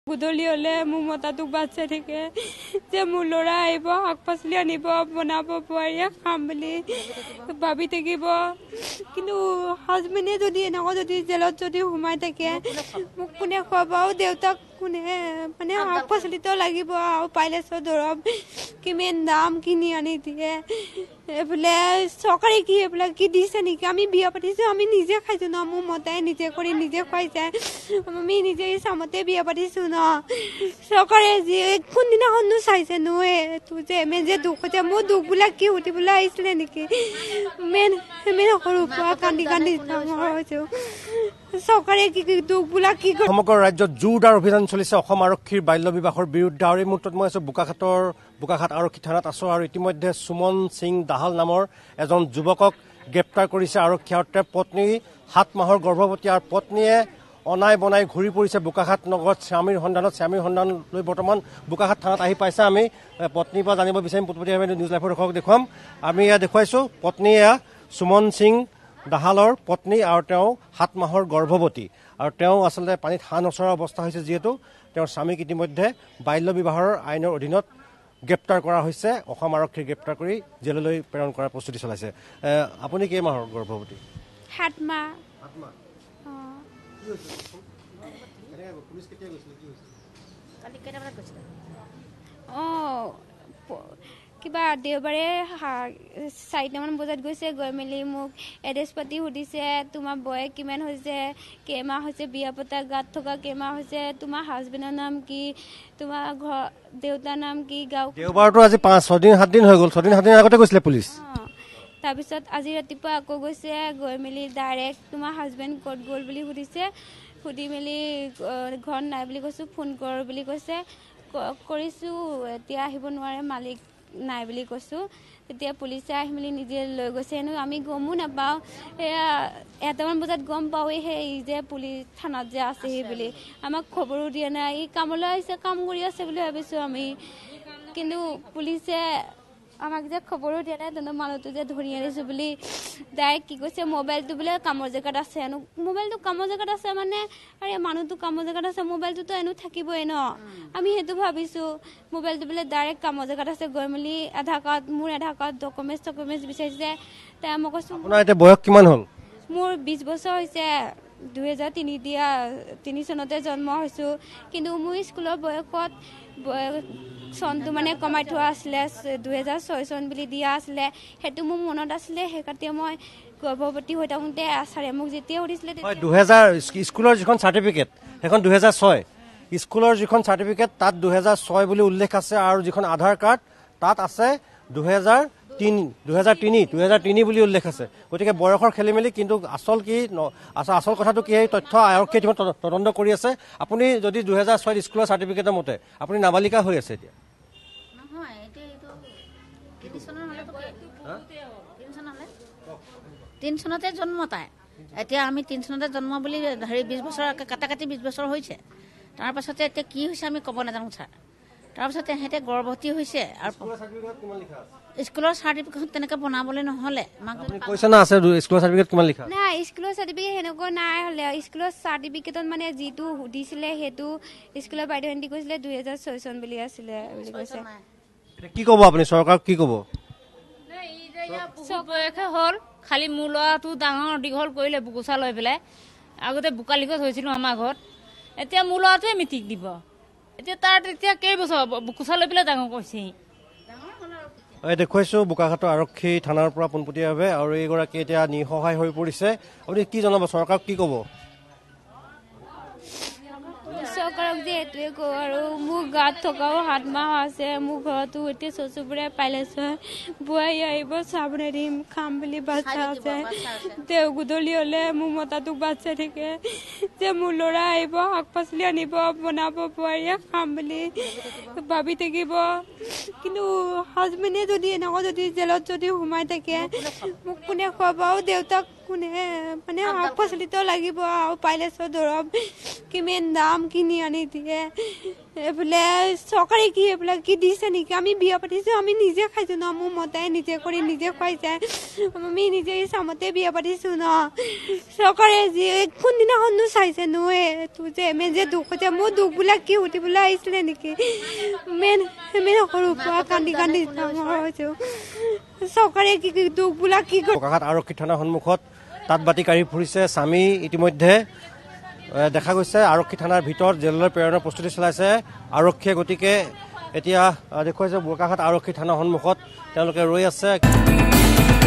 গধূলি হলে মোৰ মতাটোক বাচ্চা থাকে যে মোৰ ল'ৰা আহিব শাক পাচলি আনিব বনাব বোৱাৰীয়ে খাম বুলি ভাবি থাকিব কিন্তু হাজবেণ্ডে যদি এনেকুৱা যদি জেলত যদি সোমাই থাকে মোক কোনে খুৱাব দেউতাক কোনে মানে শাক পাচলিতো লাগিব আৰু পাইলেছৰ দৰৱ কিমান দাম কিনি আনি দিয়ে এইফালে চৰকাৰে কি এইবিলাক কি দিছে নেকি আমি বিয়া পাতিছো আমি নিজে খাইছো ন মোৰ মতাই নিজে কৰি নিজে খুৱাইছে আমি নিজে চামতে বিয়া পাতিছো ন চৰকাৰে যি কোনদিনাখনো চাইছে নোৱে তোৰ যে এমেন যে দুখ হৈছে মোৰ দুখবিলাক কি উঠিবলৈ আহিছিলে নেকি মেন সৰু পৰা কান্দি কান্দি হৈছো চৰকাৰে কি দুখবিলাক কি সমগ্ৰ ৰাজ্যত জোৰদাৰ অভিযান চলিছে অসম আৰক্ষীৰ বাল্য বিবাহৰ বিৰুদ্ধে আৰু এই মুহূৰ্তত মই আছো বোকাখাত আৰক্ষী থানাত আছো আৰু ইতিমধ্যে সুমন সিং দাহাল নামৰ এজন যুৱকক গ্ৰেপ্তাৰ কৰিছে আৰক্ষী আৰু তেওঁৰ পত্নী 7 মাহৰ গৰ্ভৱতী আৰু পত্নীয়ে অনাই বনাই ঘূৰি পৰিছে বোকাখাত নগৰত স্বামীৰ সন্ধান লৈ বৰ্তমান বোকাখাত থানাত আহি পাইছে আমি পত্নীৰ পৰা জানিব বিচাৰিম পোনপটীয়াভাৱে নিউজ লাইভৰ দৰ্শকক দেখুৱাম আমি এয়া দেখুৱাইছো পত্নী এয়া সুমন সিং দাহালৰ পত্নী আৰু তেওঁ 7 মাহৰ গৰ্ভৱতী আৰু তেওঁ আচলতে পানীত হাঁহ নচৰা অৱস্থা হৈছে যিহেতু তেওঁৰ স্বামীক ইতিমধ্যে বাল্য বিবাহৰ আইনৰ অধীনত গ্ৰেপ্তাৰ কৰা হৈছে অসম আৰক্ষীয়ে গ্ৰেপ্তাৰ কৰি জেললৈ প্ৰেৰণ কৰাৰ প্ৰস্তুতি চলাইছে আপুনি কেই মাহৰ গৰ্ভৱতী 7 মাহ কিবা দেওবাৰে 4টামান বজাত গৈছে গৈ মেলি মোক এড্ৰেছ পাতি সুধিছে তোমাৰ বয় কিমান হৈছে কেইমাহ হৈছে বিয়া পতা গাত থকা কেইমাহ হৈছে তোমাৰ হাজবেণ্ডৰ নাম কি তোমাৰ ঘৰ দেউতাৰ নাম কি গাঁও দেওবাৰটো আজি 5-6 দিন 7 দিন হৈ গ'ল 6 দিন 7 দিন আগতে গৈছিলে পুলিচ তাৰপিছত আজি ৰাতিপুৱা আকৌ গৈছে গৈ মেলি ডাইৰেক্ট তোমাৰ হাজবেণ্ড ক'ত গ'ল বুলি সুধি মেলি ঘৰত নাই বুলি কৈছোঁ ফোন কৰ বুলি কৈছে কৰিছোঁ এতিয়া আহিব নোৱাৰে মালিক নাই বুলি কৈছোঁ তেতিয়া পুলিচে আহি মেলি নিজে লৈ গৈছে হেনো আমি গমো নাপাওঁ এয়া 1টামান বজাত গম পাওঁৱেই সেই যে পুলিচ থানাত যে আছেহি বুলি আমাক খবৰো দিয়া নাই কামলৈ আহিছে কাম কৰি আছে বুলি ভাবিছোঁ আমি কিন্তু পুলিচে আমাক যে খবৰো দিয়া নাই তেনে মানুহটো যে ধৰি আনিছোঁ বুলি ডাইৰেক্ট কি কৈছে মোবাইলটো বোলে কামৰ জেগাত আছে এনো মোবাইলটো কামৰ জেগাত আছে মানে আৰে মানুহটো কামৰ জেগাত আছে মোবাইলটোতো এনো থাকিবই ন আমি সেইটো ভাবিছোঁ মোবাইলটো বোলে ডাইৰেক্ট কামৰ জেগাত আছে গৈ মেলি মোৰ আধাৰ কাৰ্ড ডকুমেণ্টছ বিচাৰিছে তাই মই কৈছোঁ আপোনাৰ এতিয়া বয়স কিমান হ'ল মোৰ 20 বছৰ হৈছে 2003 চনতে জন্ম হৈছোঁ কিন্তু মোৰ স্কুলৰ বয়সত চনটো মানে কমাই থোৱা আছিলে 2006 চন বুলি দিয়া আছিলে সেইটো মোৰ মনত আছিলে সেইকাৰণে মই গৰ্ভৱতী হৈ থাকোঁতে আছাৰে মোক যেতিয়া সুধিছিলে 2000 স্কুলৰ যিখন চাৰ্টিফিকেট সেইখন 2006 স্কুলৰ যিখন চাৰ্টিফিকেট তাত 2006 বুলি উল্লেখ আছে আৰু যিখন আধাৰ কাৰ্ড তাত আছে 2003 বুলি উল্লেখ আছে গতিকে বয়সৰ খেলিমেলি কিন্তু আচল কথাটো কি এই তথ্য আৰক্ষীয়ে তদন্ত কৰি আছে আপুনি যদি 2006 স্কুলৰ চাৰ্টিফিকেটৰ মতে আপুনি নাবালিকা হৈ আছে এতিয়া তিন চনতে জন্ম তাই এতিয়া আমি 3 চনতে জন্ম বুলি 20 বছৰ কাটি 20 বছৰ হৈছে তাৰ পাছতে এতিয়া কি হৈছে আমি ক'ব নাজানো ছাৰ তাৰ পাছতে সিহঁতে গৰ্ভৱতী হৈছে আৰু স্কুলৰ চাৰ্টিফিকেট তেনেকৈ বনাবলৈ নহ'লে কৈছে না আছে স্কুলৰ চাৰ্টিফিকেট কিমান লিখা নাই স্কুলৰ চাৰ্টিফিকেট সেনেকুৱা নাই হ'লে স্কুলৰ চাৰ্টিফিকেটত মানে যিটো সুধিছিলে সেইটো স্কুলৰ বাইদেউহঁতে কৈছিলে 2006 চন বুলি আছিলে বুলি কৈছে কি ক'ব আপুনি চৰকাৰক কি ক'ব বয়সে হ'ল খালি মোৰ ল'ৰাটো ডাঙৰ দীঘল কৰিলে বুকুচা লৈ পেলাই আগতে বোকালিকত হৈছিলোঁ আমাৰ ঘৰত এতিয়া মোৰ ল'ৰাটোৱে মেট্ৰিক দিব এতিয়া তাৰ তেতিয়া কেইবছৰ বুকুচা লৈ পেলাই ডাঙৰ কৰিছেহি দেখুৱাইছো বোকাখাতৰ আৰক্ষী থানাৰ পৰা পোনপটীয়াভাৱে আৰু এইগৰাকী এতিয়া নিসহায় হৈ পৰিছে আপুনি কি জনাব চৰকাৰক কি ক'ব চৰকাৰক যে এইটোৱে কওঁ আৰু মোৰ গাত থকাও 7 মাহ আছে মোৰ ঘৰতো এতিয়া চচুপুৰাই পাইলেছে বোৱাৰী আহিব চাবলৈ দিম খাম বুলি বাচ্চা আছে তেওঁ গধূলি হ'লে মোৰ মতাটোক বাচ্চা থাকে যে মোৰ ল'ৰা আহিব শাক পাচলি আনিব বনাব বোৱাৰীয়ে খাম বুলি ভাবি থাকিব কিন্তু হাজবেণ্ডে যদি এনেকুৱা যদি জেলত যদি সোমাই থাকে মোক কোনে খুৱাব দেউতাক কোনে মানে শাক পাচলিতো লাগিব আৰু পাইলেছৰ দৰৱ কিমান দাম কিনি আনি দিয়ে এইফালে চৰকাৰে কি এইবিলাক কি দিছে নেকি আমি বিয়া পাতিছোঁ আমি নিজে খাইছোঁ ন মোৰ মতাই নিজে কৰি নিজে খুৱাইছে আমি নিজে চামতে বিয়া পাতিছোঁ ন চৰকাৰে যি কোনদিনাখনো চাইছে নো এইটো যে এমে যে দুখ হৈছে মোৰ দুখবিলাক কি সুধিবলৈ আহিছিলে নেকি মেন সৰুৰ পৰা কান্দি কান্দি ডাঙৰ হৈছোঁ চৰকাৰে কি দুখবিলাক কি বোকাখাত আৰক্ষী থানাৰ সন্মুখত তাঁতবাতি কাঢ়ি ফুৰিছে স্বামী ইতিমধ্যে দেখা গৈছে আৰক্ষী থানাৰ ভিতৰত জেললৈ প্ৰেৰণৰ প্ৰস্তুতি চলাইছে আৰক্ষীয়ে গতিকে এতিয়া দেখুৱাইছে বোকাখাত আৰক্ষী থানাৰ সন্মুখত তেওঁলোকে ৰৈ আছে